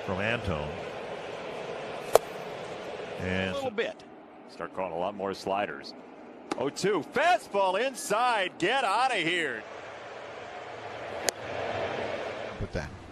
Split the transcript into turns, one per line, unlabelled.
from Antone. And
a little bit. Start calling a lot more sliders. 0-2. Fastball inside. Get out of here.
Put that.